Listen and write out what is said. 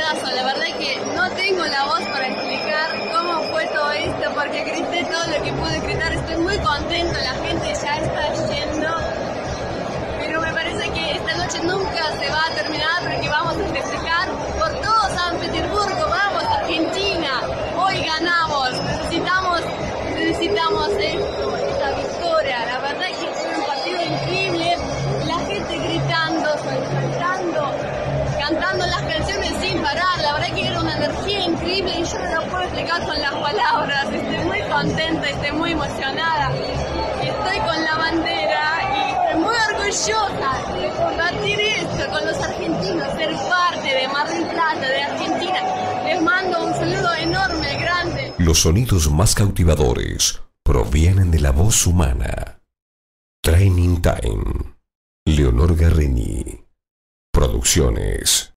momentazo, la verdad es que no tengo la voz para explicar cómo fue todo esto, porque grité todo lo que pude gritar, estoy muy contenta, la gente ya está yendo, pero me parece que esta noche nunca se va a terminar porque vamos a festejar por todo San Petersburgo, vamos Argentina, hoy ganamos, necesitamos esto, esta victoria, la verdad es que fue un partido increíble, la gente gritando, saltando, cantando las canciones sin parar, la verdad que era una energía increíble y yo no lo puedo explicar con las palabras, estoy muy contenta, estoy muy emocionada, estoy con la bandera y estoy muy orgullosa de compartir esto con los argentinos, ser parte de Mar del Plata, de Argentina. Les mando un saludo enorme, grande. Los sonidos más cautivadores provienen de la voz humana. Training Time. Leonor Garreñi. Producciones.